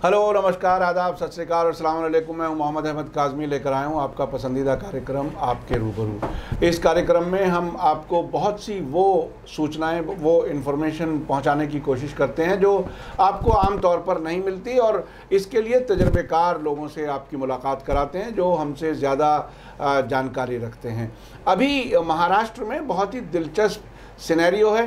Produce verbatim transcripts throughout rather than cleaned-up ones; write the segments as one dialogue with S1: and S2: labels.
S1: Hello, नमस्कार, आदाब, सत श्री अकाल और अस्सलाम वालेकुम। मैं हूं मोहम्मद अहमद काज़मी, लेकर आया हूं आपका पसंदीदा कार्यक्रम आपके रूबरू। इस कार्यक्रम में हम आपको बहुत सी वो सूचनाएं, वो इन्फॉर्मेशन पहुंचाने की कोशिश करते हैं जो आपको आम तौर पर नहीं मिलती, और इसके लिए तजर्बेकार लोगों से आपकी मुलाकात कराते हैं जो हमसे ज़्यादा जानकारी रखते हैं। अभी महाराष्ट्र में बहुत ही दिलचस्प सिनेरियो है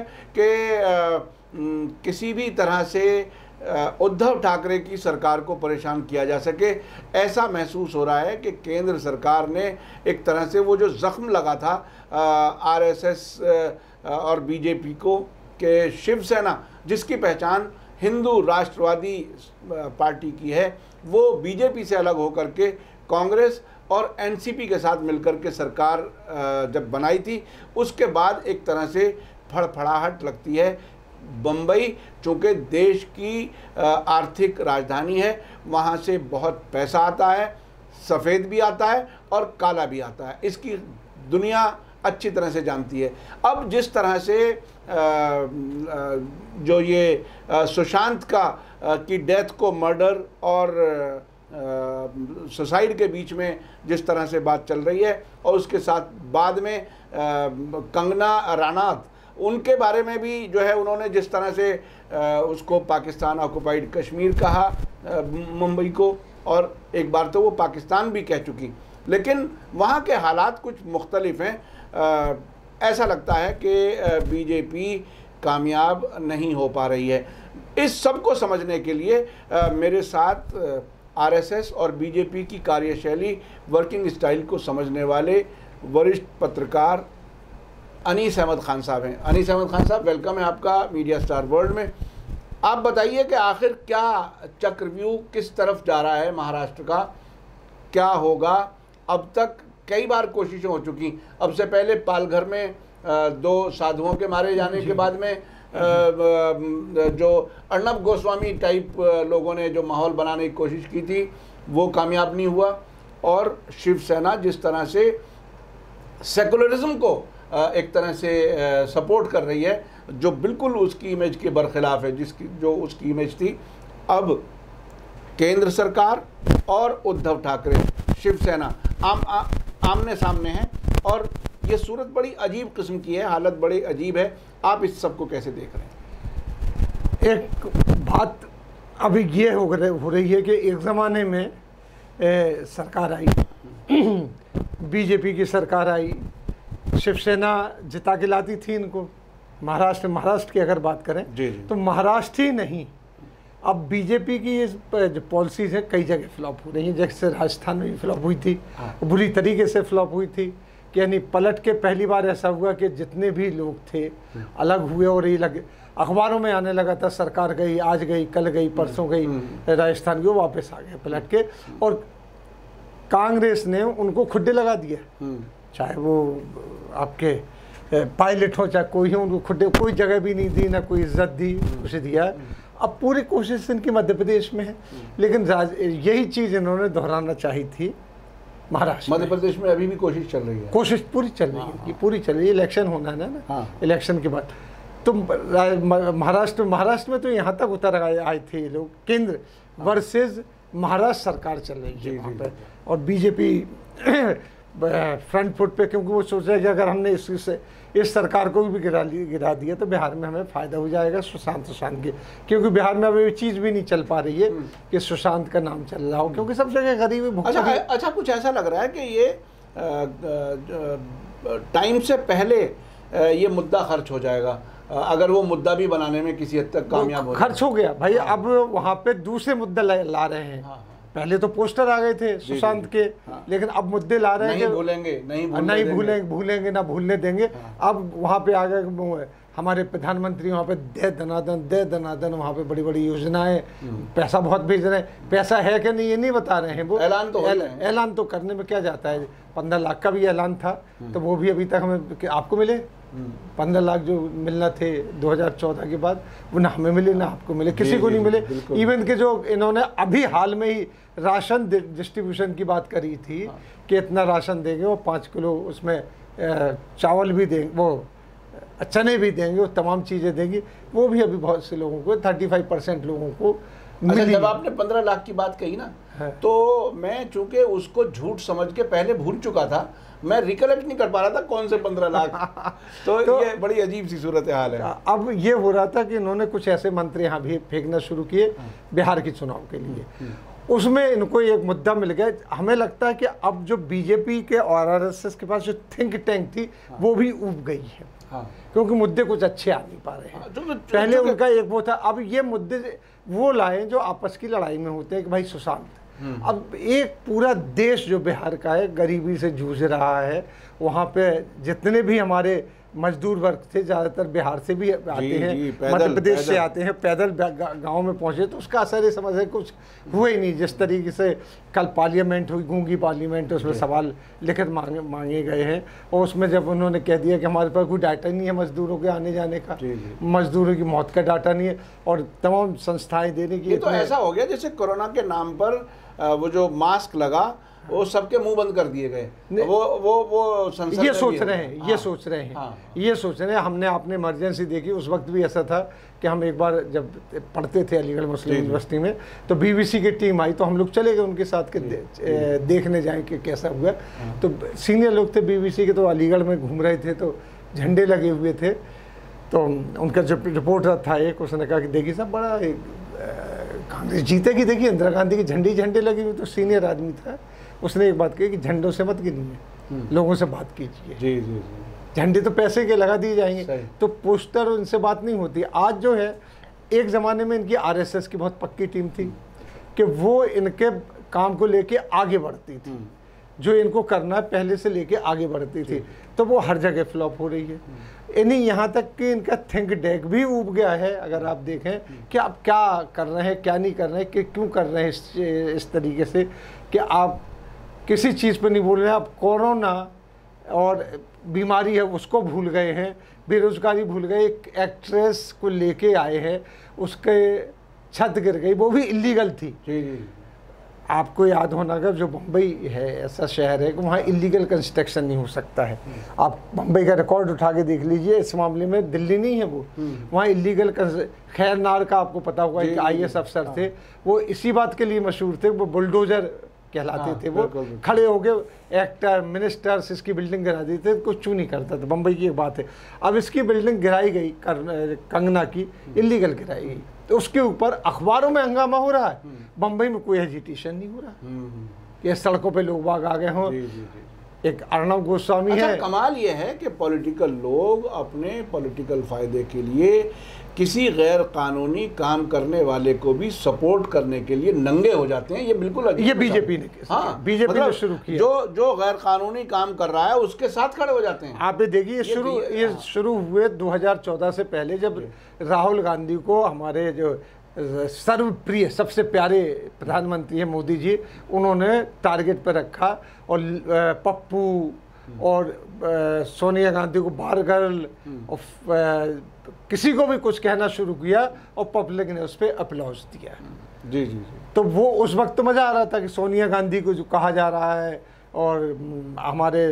S1: कि किसी भी तरह से उद्धव ठाकरे की सरकार को परेशान किया जा सके, ऐसा महसूस हो रहा है कि केंद्र सरकार ने एक तरह से वो जो ज़ख्म लगा था आरएसएस और बीजेपी को, कि शिवसेना जिसकी पहचान हिंदू राष्ट्रवादी पार्टी की है, वो बीजेपी से अलग होकर के कांग्रेस और एनसीपी के साथ मिलकर के सरकार जब बनाई थी, उसके बाद एक तरह से फड़फड़ाहट लगती है। बम्बई चूँकि देश की आर्थिक राजधानी है, वहाँ से बहुत पैसा आता है, सफ़ेद भी आता है और काला भी आता है, इसकी दुनिया अच्छी तरह से जानती है। अब जिस तरह से जो ये सुशांत का की डेथ को मर्डर और सुसाइड के बीच में जिस तरह से बात चल रही है, और उसके साथ बाद में कंगना रनौत, उनके बारे में भी जो है उन्होंने जिस तरह से आ, उसको पाकिस्तान ऑक्युपाइड कश्मीर कहा मुंबई को, और एक बार तो वो पाकिस्तान भी कह चुकी, लेकिन वहाँ के हालात कुछ मुख्तलिफ हैं। आ, ऐसा लगता है कि बीजेपी कामयाब नहीं हो पा रही है। इस सब को समझने के लिए आ, मेरे साथ आरएसएस और बीजेपी की कार्यशैली, वर्किंग स्टाइल को समझने वाले वरिष्ठ पत्रकार अनीस अहमद खान साहब हैं। अनीस अहमद खान साहब, वेलकम है आपका मीडिया स्टार वर्ल्ड में। आप बताइए कि आखिर क्या चक्रव्यूह किस तरफ जा रहा है, महाराष्ट्र का क्या होगा? अब तक कई बार कोशिशें हो चुकी, अब से पहले पालघर में दो साधुओं के मारे जाने के बाद में जो अर्नब गोस्वामी टाइप लोगों ने जो माहौल बनाने की कोशिश की थी, वो कामयाब नहीं हुआ, और शिवसेना जिस तरह से सेकुलरिज्म को एक तरह से सपोर्ट कर रही है, जो बिल्कुल उसकी इमेज के बरखिलाफ है, जिसकी जो उसकी इमेज थी। अब केंद्र सरकार और उद्धव ठाकरे, शिवसेना आम आ, आमने सामने हैं, और ये सूरत बड़ी अजीब किस्म की है, हालत बड़ी अजीब है। आप इस सब को कैसे देख रहे हैं?
S2: एक बात अभी ये हो रही है कि एक ज़माने में ए, सरकार आई, बीजेपी की सरकार आई, शिवसेना जिता के लाती थी इनको। महाराष्ट्र महाराष्ट्र की अगर बात करें
S1: जी जी।
S2: तो महाराष्ट्र ही नहीं, अब बीजेपी की ये जो पॉलिसीज़ हैं कई जगह फ्लॉप हो रही हैं। जैसे राजस्थान में भी फ्लॉप हुई थी, बुरी तरीके से फ्लॉप हुई थी, कि यानी पलट के पहली बार ऐसा हुआ कि जितने भी लोग थे अलग हुए, और ये लगे अखबारों में आने लगा था सरकार गई, आज गई, कल गई, परसों गई राजस्थान की, वो वापस आ गए पलट के, और कांग्रेस ने उनको खुड्डे लगा दिए, चाहे वो आपके पायलट हो चाहे कोई हो, उनको खुदे कोई जगह भी नहीं दी, ना कोई इज्जत दी, कुछ दिया। अब पूरी कोशिश इनकी मध्य प्रदेश में है, लेकिन यही चीज़ इन्होंने दोहराना चाहिए थी महाराष्ट्र।
S1: मध्य प्रदेश में अभी भी कोशिश चल रही है,
S2: कोशिश पूरी चल रही है, ये पूरी चल रही है। इलेक्शन होना है ना, हाँ। इलेक्शन के बाद तो महाराष्ट्र महाराष्ट्र में तो यहाँ तक उतर आए आए थे ये लोग, केंद्र वर्सेज महाराष्ट्र सरकार चल रही है वहाँ पर, और बीजेपी फ्रंट फुट पे, क्योंकि वो सोच रहे कि अगर हमने इस इस सरकार को भी गिरा गिरा दिया तो बिहार में हमें फ़ायदा हो जाएगा सुशांत सुशांत के, क्योंकि बिहार में अभी चीज़ भी नहीं चल पा रही है कि सुशांत का नाम चल रहा हो, क्योंकि सब जगह गरीबी।
S1: अच्छा अच्छा कुछ ऐसा लग रहा है कि ये टाइम से पहले ये मुद्दा खर्च हो जाएगा, अगर वो मुद्दा भी बनाने में किसी हद तक कामयाब हो।
S2: खर्च हो गया भाई, अब वहाँ पे दूसरे मुद्दे ला रहे हैं। हाँ। पहले तो पोस्टर आ गए थे सुशांत के, हाँ। लेकिन अब मुद्दे ला रहे हैं
S1: नहीं भूलेंगे, नहीं भूलने
S2: नहीं भूलेंगे भूलेंगे ना भूलने देंगे। हाँ। अब वहाँ पे आ गए हमारे प्रधानमंत्री, वहाँ पे दे दनादन दे दनादन वहाँ पे बड़ी बड़ी योजनाएं, पैसा बहुत भेज रहे हैं। पैसा है कि नहीं ये नहीं बता रहे हैं, वो
S1: ऐलान तो
S2: ऐलान तो करने में क्या जाता है। पंद्रह लाख का भी ऐलान था, तो वो भी अभी तक हमें आपको मिले पंद्रह लाख जो मिलना थे दो हज़ार चौदह के बाद, वो ना हमें मिले ना आपको मिले, किसी को नहीं मिले। इवन के जो इन्होंने अभी हाल में ही राशन डिस्ट्रीब्यूशन की बात करी थी, हाँ। कि इतना राशन देंगे, वो पाँच किलो उसमें चावल भी देंगे, वो चने भी देंगे, वो तमाम चीज़ें देंगी, वो भी अभी बहुत से लोगों को पैंतीस परसेंट लोगों को
S1: अच्छा, जब आपने पंद्रह लाख की बात कही ना,
S2: हाँ।
S1: तो मैं चूंकि उसको झूठ समझ के पहले भूल चुका था, मैं रिकलेक्ट नहीं कर पा रहा था कौन से पंद्रह लाख। तो, तो ये बड़ी अजीब सी सूरत हाल है।
S2: अब ये हो रहा था कि इन्होंने कुछ ऐसे मंत्री यहाँ भी फेंकना शुरू किए बिहार के चुनाव के लिए, उसमें इनको एक मुद्दा मिल गया। हमें लगता है कि अब जो बीजेपी के और आरएसएस के पास जो थिंक टैंक थी वो भी उब गई है,
S1: हाँ।
S2: क्योंकि मुद्दे कुछ अच्छे आ नहीं पा रहे हैं।
S1: जो, जो,
S2: पहले
S1: जो,
S2: उनका एक वो था, अब ये मुद्दे वो लाए जो आपस की लड़ाई में होते हैं कि भाई सुशांत, अब एक पूरा देश जो बिहार का है गरीबी से जूझ रहा है, वहाँ पे जितने भी हमारे मजदूर वर्ग थे ज़्यादातर बिहार से भी आते हैं, मध्य प्रदेश से आते हैं, पैदल गांव में पहुँचे, तो उसका असर ये समझ है कुछ हुआ ही नहीं। जिस तरीके से कल पार्लियामेंट हुई, गूंगी पार्लियामेंट, उसमें सवाल लिखित मांगे मांगे गए हैं, और उसमें जब उन्होंने कह दिया कि हमारे पास कोई डाटा नहीं है मजदूरों के आने जाने का, मजदूरों की मौत का डाटा नहीं है, और तमाम संस्थाएँ देने की,
S1: तो ऐसा हो गया जैसे कोरोना के नाम पर वो जो मास्क लगा वो सबके मुंह बंद कर दिए गए। वो वो वो
S2: ये सोच रहे हैं, हाँ, ये सोच रहे हैं, हाँ, ये सोच रहे हैं। हमने आपने इमरजेंसी देखी, उस वक्त भी ऐसा था कि हम एक बार जब पढ़ते थे अलीगढ़ मुस्लिम यूनिवर्सिटी में, तो बीबीसी की टीम आई, तो हम लोग चले गए उनके साथ के दे, देखने जाए कि कैसा हुआ। तो सीनियर लोग थे बीबीसी के, तो अलीगढ़ में घूम रहे थे, तो झंडे लगे हुए थे, तो उनका जो रिपोर्टर था एक, उसने कहा कि देखिए साहब बड़ा कांग्रेस जीतेगी, देखिए इंदिरा गांधी के झंडे झंडे लगे हुए। तो सीनियर आदमी था, उसने एक बात कही कि झंडों से मत गिनिए, लोगों से बात कीजिए।
S1: जी जी जी।
S2: झंडे तो पैसे के लगा दिए जाएंगे, तो पोस्टर इनसे बात नहीं होती। आज जो है, एक ज़माने में इनकी आरएसएस की बहुत पक्की टीम थी कि वो इनके काम को लेके आगे बढ़ती थी, जो इनको करना है पहले से लेके आगे बढ़ती थी, तो वो हर जगह फ्लॉप हो रही है। यानी यहाँ तक कि इनका थिंक टैंक भी उब गया है। अगर आप देखें कि आप क्या कर रहे हैं, क्या नहीं कर रहे हैं, कि क्यों कर रहे हैं इस, इस तरीके से कि आप किसी चीज़ पर नहीं भूल रहे हैं। आप कोरोना और बीमारी है उसको भूल गए हैं, बेरोजगारी भूल गए। एक एक्ट्रेस को लेके आए हैं, उसके छत गिर गई, वो भी इलीगल थी।
S1: जी जी।
S2: आपको याद होना अगर जो मुंबई है ऐसा शहर है कि वहाँ इलीगल कंस्ट्रक्शन नहीं हो सकता है। आप मुंबई का रिकॉर्ड उठा के देख लीजिए, इस मामले में दिल्ली नहीं है वो, वहाँ इलीगल। खैर नार का आपको पता होगा कि आईएएस अफसर थे, वो इसी बात के लिए मशहूर थे, वो बुलडोजर कहलाते थे। वो खड़े हो गए, एक्टर मिनिस्टर्स इसकी बिल्डिंग गिरा दी थे, कुछ चू नहीं करता था। मुंबई की एक बात है। अब इसकी बिल्डिंग गिराई गई, कंगना की इलीगल गिराई गई, तो उसके ऊपर अखबारों में हंगामा हो रहा है, बम्बई में कोई एजिटेशन नहीं हो रहा कि सड़कों पे लोग बाग आ गए हों। एक अर्णव गोस्वामी
S1: अच्छा,
S2: है।
S1: कमाल ये है कि पॉलिटिकल लोग अपने पॉलिटिकल फायदे के लिए किसी गैर कानूनी काम करने वाले को भी सपोर्ट करने के लिए नंगे हो जाते हैं। ये बिल्कुल
S2: ये बीजेपी ने, हाँ बीजेपी मतलब ने शुरू किया।
S1: जो जो गैर कानूनी काम कर रहा है उसके साथ खड़े हो जाते हैं।
S2: आप देखिए, शुरू ये शुरू हुए दो हज़ार चौदह से पहले, जब राहुल गांधी को हमारे जो सर्वप्रिय सबसे प्यारे प्रधानमंत्री है मोदी जी, उन्होंने टारगेट पर रखा, और पप्पू और सोनिया गांधी को बार गर्ल और किसी को भी कुछ कहना शुरू किया, और पब्लिक ने उस पर अपलॉज दिया।
S1: जी जी जी।
S2: तो वो उस वक्त मज़ा आ रहा था कि सोनिया गांधी को जो कहा जा रहा है, और हमारे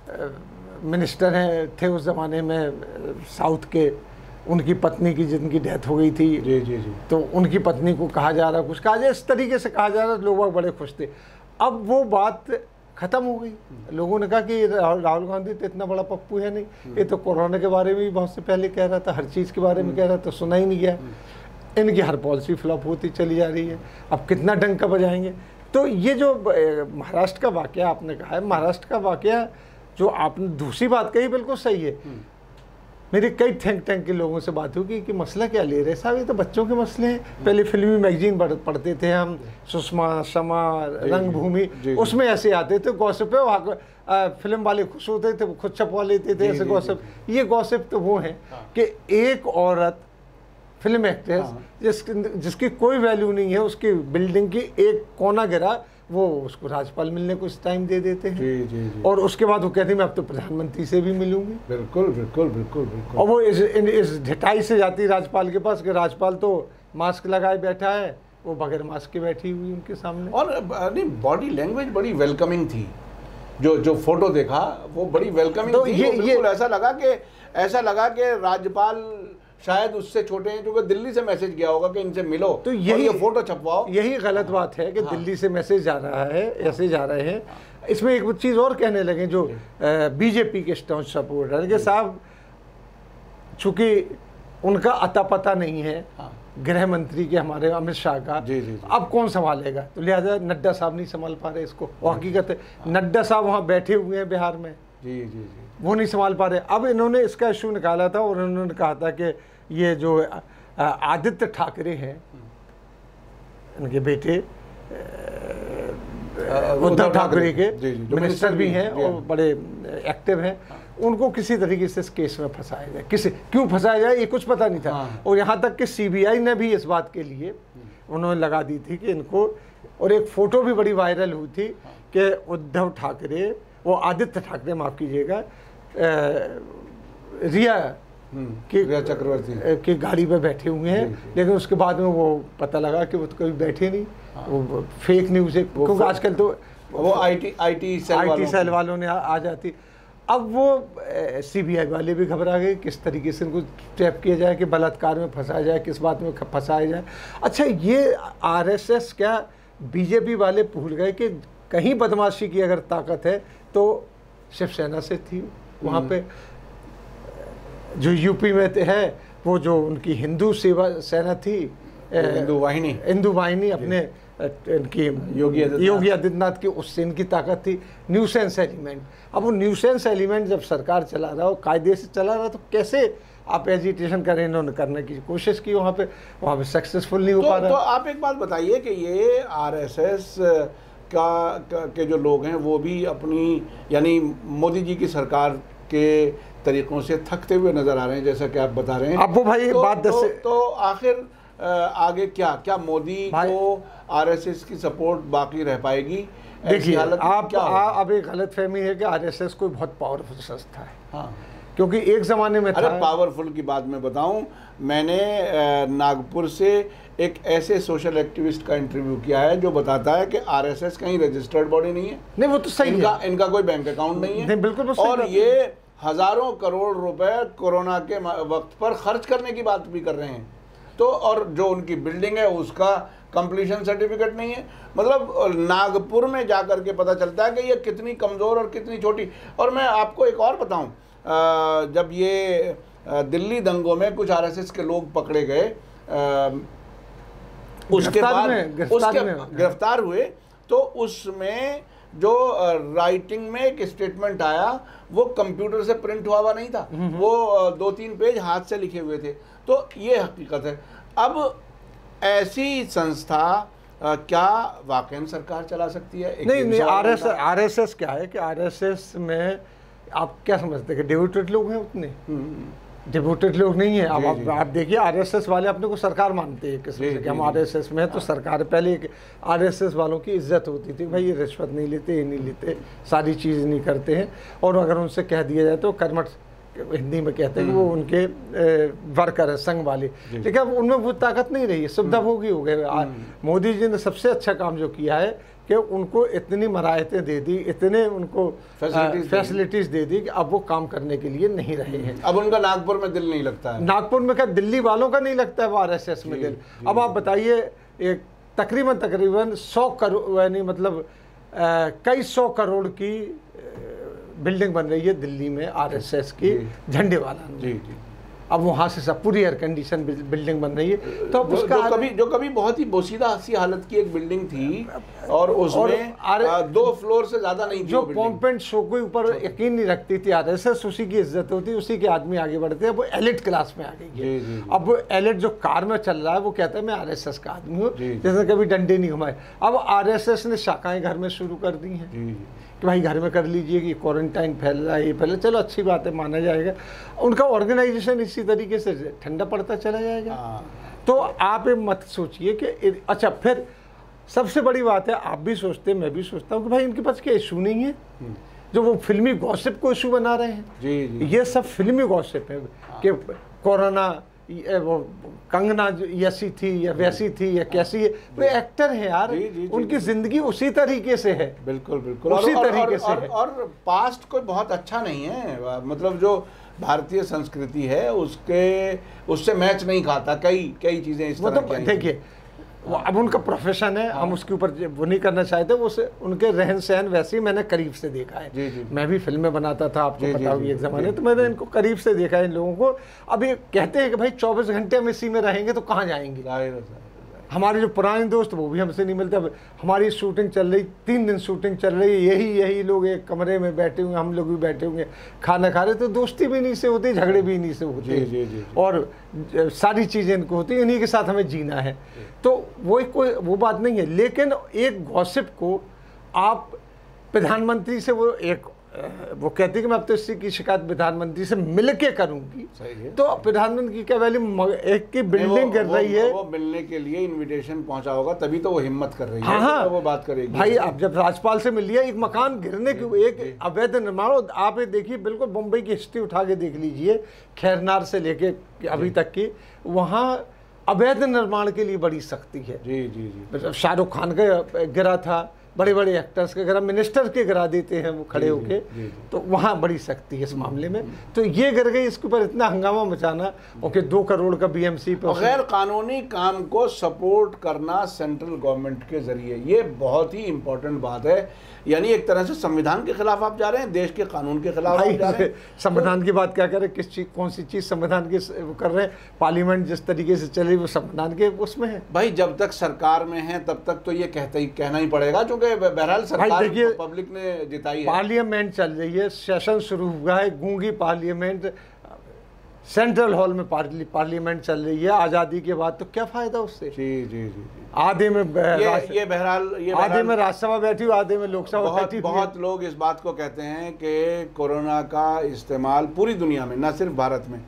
S2: मिनिस्टर हैं थे उस ज़माने में साउथ के, उनकी पत्नी की जिनकी डेथ हो गई थी,
S1: जी जी जी,
S2: तो उनकी पत्नी को कहा जा रहा, कुछ कहा जा, इस तरीके से कहा जा रहा, लोग बड़े खुश थे। अब वो बात ख़त्म हो गई। लोगों ने कहा कि राहुल गांधी तो इतना बड़ा पप्पू है नहीं, ये तो कोरोना के बारे में भी बहुत से पहले कह रहा था, हर चीज़ के बारे में कह रहा था, सुना ही नहीं गया। इनकी हर पॉलिसी फ्लॉप होती चली जा रही है। अब कितना डंका बजाएंगे। तो ये जो महाराष्ट्र का वाकया आपने कहा है, महाराष्ट्र का वाकया जो आपने दूसरी बात कही बिल्कुल सही है। मेरे कई थिंक टैंक के लोगों से बात होगी कि मसला क्या ले रहे साहब, ये तो बच्चों के मसले हैं। पहले फिल्मी मैगजीन पढ़ते थे हम, सुषमा, शमा, रंगभूमि, उसमें ऐसे आते थे गॉसिप, वहाँ फिल्म वाले खुश होते थे, वो खुद छपवा लेते थे ऐसे गॉसिप। ये गॉसिप तो वो हैं कि एक औरत फिल्म एक्ट्रेस जिस जिसकी कोई वैल्यू नहीं है, उसकी बिल्डिंग की एक कोना गिरा, वो उसको राज्यपाल मिलने को टाइम दे देते हैं।
S1: जी, जी, जी।
S2: और उसके बाद वो कहते हैं मैं अब तो प्रधानमंत्री से भी मिलूंगी।
S1: बिल्कुल बिल्कुल बिल्कुल बिल्कुल।
S2: और वो इस इस ढिठाई से जाती राज्यपाल के पास कि राज्यपाल तो मास्क लगाए बैठा है, वो बगैर मास्क के बैठी हुई उनके सामने।
S1: और नहीं, बॉडी लैंग्वेज बड़ी वेलकमिंग थी। जो जो फोटो देखा वो बड़ी वेलकमिंग
S2: तो
S1: थी।
S2: ये,
S1: बिल्कुल ऐसा लगा कि ऐसा लगा कि राज्यपाल शायद उससे छोटे हैं, क्योंकि दिल्ली से मैसेज गया होगा कि इनसे मिलो
S2: तो यही
S1: ये फोटो छपवाओ।
S2: यही गलत बात है कि हाँ। दिल्ली से मैसेज जा रहा है, ऐसे जा रहे हैं। इसमें एक चीज़ और कहने लगे जो बीजेपी के स्टाउंच सपोर्टर है कि साहब चूंकि उनका अता पता नहीं है हाँ। गृह मंत्री के हमारे अमित शाह का, जी, जी, जी। अब कौन संभालेगा, तो लिहाजा नड्डा साहब नहीं संभाल पा रहे इसको। वो हकीकत है हाँ। नड्डा साहब वहाँ बैठे हुए हैं बिहार में, जी जी जी वो नहीं संभाल पा रहे। अब इन्होंने इसका इशू निकाला था और उन्होंने कहा था कि ये जो आदित्य ठाकरे हैं, इनके बेटे उद्धव ठाकरे के मिनिस्टर भी हैं और बड़े एक्टिव हैं, उनको किसी तरीके से इस केस में फंसाया जाए। किसी क्यों फंसाया जाए ये कुछ पता नहीं था हाँ। और यहाँ तक कि सीबीआई ने भी इस बात के लिए उन्होंने लगा दी थी कि इनको, और एक फ़ोटो भी बड़ी वायरल हुई थी कि उद्धव ठाकरे, वो आदित्य ठाकरे माफ़ कीजिएगा, रिया कि
S1: रिया चक्रवर्ती
S2: की गाड़ी पे बैठे हुए हैं, लेकिन उसके बाद में वो पता लगा कि वो तो कभी बैठे नहीं हाँ। वो फेक न्यूज़ है, क्योंकि आजकल तो
S1: वो IT IT cell
S2: IT cell वालों ने आ, आ जाती। अब वो सीबीआई वाले भी घबरा गए किस तरीके से इनको ट्रैप किया जाए, कि बलात्कार में फंसाया जाए, किस बात में फंसाया जाए। अच्छा, ये आरएसएस क्या बीजेपी वाले भूल गए कि कहीं बदमाशी की अगर ताकत है तो शिवसेना से थी। वहाँ पे जो यूपी में है वो जो उनकी हिंदू सेवा सेना थी,
S1: हिंदू वाहिनी
S2: हिंदू वाहिनी अपने इनकी
S1: योगी
S2: योगी आदित्यनाथ की, उससे इनकी ताकत थी। न्यूसेंस एलिमेंट, अब वो न्यूसेंस एलिमेंट जब सरकार चला रहा हो, कायदे से चला रहा, तो कैसे आप एजिटेशन करें, इन्होंने करने की कोशिश की वहाँ पे, वहाँ पे सक्सेसफुल नहीं हो
S1: तो,
S2: पा रहा।
S1: तो आप एक बात बताइए कि ये आरएसएस का, का के जो लोग हैं वो भी अपनी, यानी मोदी जी की सरकार के तरीकों से थकते हुए नजर आ रहे हैं, जैसा कि आप बता रहे हैं।
S2: अब वो भाई
S1: तो,
S2: बात
S1: तो, तो आखिर आगे क्या क्या मोदी को आरएसएस की सपोर्ट बाकी रह पाएगी?
S2: देखिए आप क्या अब एक गलतफहमी है कि आरएसएस कोई बहुत पावरफुल संस्था है हाँ। क्योंकि एक ज़माने में
S1: अरे पावरफुल की बात मैं बताऊं, मैंने नागपुर से एक ऐसे सोशल एक्टिविस्ट का इंटरव्यू किया है जो बताता है कि आरएसएस कहीं रजिस्टर्ड बॉडी नहीं है।
S2: नहीं वो तो सही
S1: इनका,
S2: है,
S1: इनका कोई बैंक अकाउंट नहीं है।
S2: नहीं बिल्कुल
S1: और ये हजारों करोड़ रुपए कोरोना के वक्त पर खर्च करने की बात भी कर रहे हैं। तो और जो उनकी बिल्डिंग है उसका कंप्लीशन सर्टिफिकेट नहीं है। मतलब नागपुर में जाकर के पता चलता है कि ये कितनी कमज़ोर और कितनी छोटी। और मैं आपको एक और बताऊं, जब ये दिल्ली दंगों में कुछ आरएसएस के लोग पकड़े गए, उसके बाद उसके गिरफ्तार हुए, तो उसमें जो राइटिंग में एक स्टेटमेंट आया वो कंप्यूटर से प्रिंट हुआ हुआ नहीं था, वो दो तीन पेज हाथ से लिखे हुए थे। तो ये हकीकत है। अब ऐसी संस्था आ, क्या वाकई सरकार चला सकती है?
S2: नहीं नहीं, आरएसएस आरएसएस क्या है कि आरएसएस में आप क्या समझते हैं कि डिवोटेड लोग हैं? उतने डिवोटेड लोग नहीं है। अब आप, आप देखिए आरएसएस वाले अपने को सरकार मानते हैं किस्म से कि हम आरएसएस में, तो सरकार पहले आरएसएस वालों की इज्जत होती थी, भाई ये रिश्वत नहीं लेते, ये नहीं लेते, सारी चीज़ नहीं करते हैं। और अगर उनसे कह दिया जाए तो कर्मठ, हिंदी में कहते हैं कि वो उनके वर्कर है, संघ वाले। लेकिन अब उनमें वो ताकत नहीं रही है, सुविधा भोगी हो गए। मोदी जी ने सबसे अच्छा काम जो किया है कि उनको इतनी मराहतें दे दी, इतने उनको फैसिलिटीज दे दी कि अब वो काम करने के लिए नहीं रहे हैं।
S1: अब उनका नागपुर में दिल नहीं लगता है।
S2: नागपुर में क्या, दिल्ली वालों का नहीं लगता है वो आरएसएस में दिल। अब आप बताइए, एक तकरीबन तकरीबन सौ करोड़, यानी मतलब कई सौ करोड़ की बिल्डिंग बन रही है दिल्ली में आरएसएस की झंडे वाला।
S1: जी जी।
S2: अब वहाँ से सब पूरी एयर कंडीशन बिल्डिंग बन रही है। तो
S1: जो, उसका जो कभी जो कभी बहुत ही बोसीदा सी हालत की एक बिल्डिंग थी और उसमें और दो फ्लोर से ज्यादा नहीं थी।
S2: जो पॉम्पेंट शो के ऊपर यकीन नहीं रखती थी आरएसएस, उसी की इज्जत होती, उसी के आदमी आगे बढ़ते हैं। वो एलिट क्लास में आ गई है। अब वो एलिट जो कार में चल रहा है वो कहता है मैं आरएसएस का आदमी हूँ, जैसे कभी डंडे नहीं घुमाए। अब आरएसएस ने शाखाएं घर में शुरू कर दी हैं कि भाई घर में कर लीजिए कि क्वारंटाइन फैल रहा है, ये फैल, चलो अच्छी बात है, माना जाएगा। उनका ऑर्गेनाइजेशन इसी तरीके से ठंडा पड़ता चला जाएगा। तो आप ये मत सोचिए कि अच्छा, फिर सबसे बड़ी बात है, आप भी सोचते, मैं भी सोचता हूँ कि भाई इनके पास क्या इशू नहीं है जो वो फिल्मी गॉसिप को इशू बना रहे हैं।
S1: जी, जी।
S2: ये सब फिल्मी गॉसिप है कि कोरोना ये वो कंगना ऐसी थी या वैसी थी या कैसी है, वो एक्टर है यार,
S1: जी, जी, जी,
S2: उनकी जिंदगी उसी तरीके से है,
S1: बिल्कुल बिल्कुल
S2: उसी
S1: और,
S2: तरीके
S1: और,
S2: से
S1: और,
S2: है।
S1: और, और पास्ट कोई बहुत अच्छा नहीं है, मतलब जो भारतीय संस्कृति है उसके उससे मैच नहीं खाता, कई कई चीजें इस तरह की।
S2: देखिए वो अब उनका प्रोफेशन है, हम उसके ऊपर वो नहीं करना चाहते, वो से उनके रहन सहन वैसे ही मैंने करीब से देखा है।
S1: जी, जी,
S2: मैं भी फिल्में बनाता था, आपको
S1: जी,
S2: पता होगी एक
S1: जी,
S2: ज़माने,
S1: जी,
S2: तो मैंने इनको करीब से देखा है इन लोगों को। अब ये कहते हैं कि भाई चौबीस घंटे हम इसी में रहेंगे तो कहाँ जाएंगे। हमारे जो पुराने दोस्त वो भी हमसे नहीं मिलते। अब हमारी शूटिंग चल रही, तीन दिन शूटिंग चल रही, यही यही लोग एक कमरे में बैठे हुए, हम लोग भी बैठे हुए खाना खा रहे, तो दोस्ती भी नहीं से होती, झगड़े भी नहीं से होते,
S1: जी, जी, जी,
S2: और सारी चीज़ें इनको होती, इन्हीं के साथ हमें जीना है। तो वो कोई वो बात नहीं है, लेकिन एक गॉसिप को आप प्रधानमंत्री से, वो एक वो कहती है कि मैं अब तो इसी की शिकायत प्रधानमंत्री से मिल के करूंगी, तो प्रधानमंत्री की क्या वैल्यू, एक की बिल्डिंग कर रही है,
S1: वो मिलने के लिए इनविटेशन पहुंचा होगा तभी तो वो हिम्मत कर रही है।
S2: हाँ हाँ,
S1: तो वो बात करेगी
S2: भाई। आप जब राज्यपाल से मिल लिया, एक मकान गिरने की, एक अवैध निर्माण, आप ये देखिए बिल्कुल मुंबई की हिस्ट्री उठा के देख लीजिए, खैरनार से लेके अभी तक की, वहाँ अवैध निर्माण के लिए बड़ी सख्ती है।
S1: जी जी जी,
S2: शाहरुख खान का गिरा था, बड़े बड़े एक्टर्स के गिरा, मिनिस्टर के गिरा देते हैं वो खड़े होके, तो वहाँ बड़ी सख्ती है इस मामले में। तो ये गिर गई, इसके ऊपर इतना हंगामा मचाना, ओके दो करोड़ का बीएमसी पे
S1: गैर कानूनी काम को सपोर्ट करना सेंट्रल गवर्नमेंट के जरिए, ये बहुत ही इंपॉर्टेंट बात है। यानी एक तरह से संविधान के खिलाफ आप जा रहे हैं, देश के कानून के खिलाफ आप जा रहे हैं।
S2: संविधान की बात क्या कर रहे हैं, किस चीज, कौन सी चीज संविधान के वो कर रहे हैं, पार्लियामेंट जिस तरीके से चली वो संविधान के उसमें है।
S1: भाई जब तक सरकार में है तब तक तो ये कहते ही कहना ही पड़ेगा, क्योंकि बहरहाल सरकार पब्लिक ने जिताई है।
S2: पार्लियामेंट चल रही है, सेशन शुरू हुआ है, गूंगी पार्लियामेंट, सेंट्रल हॉल में पार्ली, पार्लियामेंट चल रही है आज़ादी के बाद, तो क्या फायदा उससे।
S1: जी जी जी,
S2: आधे में
S1: ये ये बहरहाल ये
S2: आधे में राज्यसभा बैठी हुई, आधे में लोकसभा बैठी हुई।
S1: बहुत लोग इस बात को कहते हैं कि कोरोना का इस्तेमाल पूरी दुनिया में, न सिर्फ भारत में,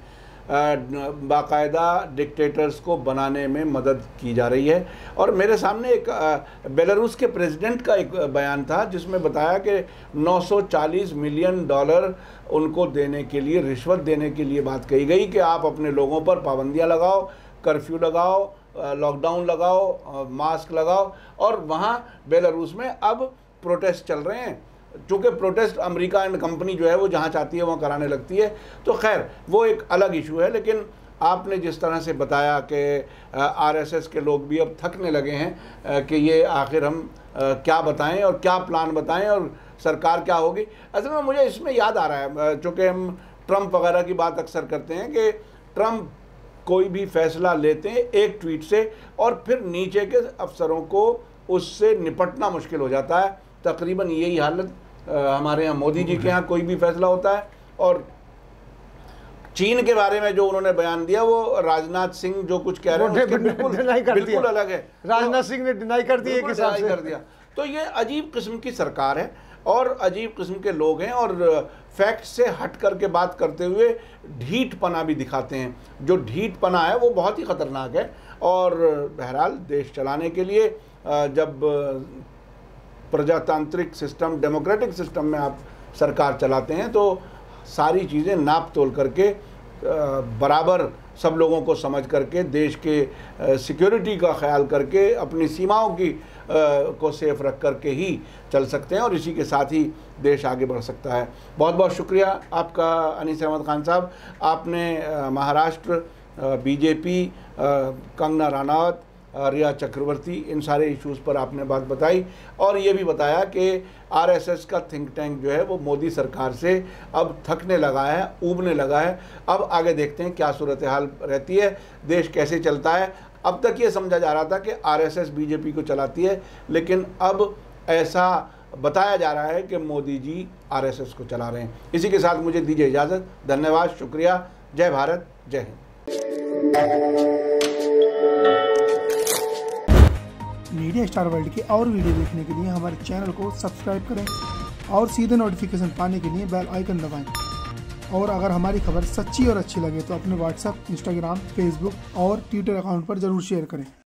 S1: बाकायदा डिक्टेटर्स को बनाने में मदद की जा रही है। और मेरे सामने एक बेलारूस के प्रेसिडेंट का एक बयान था जिसमें बताया कि नौ सौ चालीस मिलियन डॉलर उनको देने के लिए, रिश्वत देने के लिए बात कही गई कि आप अपने लोगों पर पाबंदियां लगाओ, कर्फ्यू लगाओ, लॉकडाउन लगाओ, मास्क लगाओ। और वहाँ बेलारूस में अब प्रोटेस्ट चल रहे हैं, चूँकि प्रोटेस्ट अमेरिका एंड कंपनी जो है वो जहाँ चाहती है वहाँ कराने लगती है, तो खैर वो एक अलग इशू है। लेकिन आपने जिस तरह से बताया कि आरएसएस के लोग भी अब थकने लगे हैं कि ये आखिर हम क्या बताएं और क्या प्लान बताएं और सरकार क्या होगी। असल में मुझे इसमें याद आ रहा है, चूँकि हम ट्रंप वगैरह की बात अक्सर करते हैं कि ट्रंप कोई भी फैसला लेते हैं एक ट्वीट से और फिर नीचे के अफसरों को उससे निपटना मुश्किल हो जाता है। तकरीबन यही हालत हमारे यहाँ मोदी जी के यहाँ कोई भी फैसला होता है। और चीन के बारे में जो उन्होंने बयान दिया, वो राजनाथ सिंह जो कुछ कह रहे हैं बिल्कुल बिल्कुल अलग है।
S2: राजनाथ सिंह ने डिनाई कर दिया, एक हिसाब से
S1: कर दिया। तो ये अजीब किस्म की सरकार है और अजीब किस्म के लोग हैं और फैक्ट से हट करके बात करते हुए ढीठपना भी दिखाते हैं। जो ढीठपना है वो बहुत ही ख़तरनाक है। और बहरहाल देश चलाने के लिए जब प्रजातांत्रिक सिस्टम, डेमोक्रेटिक सिस्टम में आप सरकार चलाते हैं तो सारी चीज़ें नाप तोल करके बराबर सब लोगों को समझ करके, देश के सिक्योरिटी का ख्याल करके, अपनी सीमाओं की को सेफ रख करके ही चल सकते हैं और इसी के साथ ही देश आगे बढ़ सकता है। बहुत बहुत शुक्रिया आपका अनीस अहमद खान साहब। आपने महाराष्ट्र, बीजेपी, कंगना राणावत, रिया चक्रवर्ती, इन सारे इश्यूज़ पर आपने बात बताई और ये भी बताया कि आरएसएस का थिंक टैंक जो है वो मोदी सरकार से अब थकने लगा है, ऊबने लगा है। अब आगे देखते हैं क्या सूरत हाल रहती है, देश कैसे चलता है। अब तक ये समझा जा रहा था कि आरएसएस बीजेपी को चलाती है, लेकिन अब ऐसा बताया जा रहा है कि मोदी जी आरएसएस को चला रहे हैं। इसी के साथ मुझे दीजिए इजाज़त। धन्यवाद, शुक्रिया, जय भारत, जय हिंद।
S3: मीडिया स्टार वर्ल्ड के और वीडियो देखने के लिए हमारे चैनल को सब्सक्राइब करें और सीधे नोटिफिकेशन पाने के लिए बेल आइकन दबाएं। और अगर हमारी खबर सच्ची और अच्छी लगे तो अपने व्हाट्सएप, इंस्टाग्राम, फेसबुक और ट्विटर अकाउंट पर जरूर शेयर करें।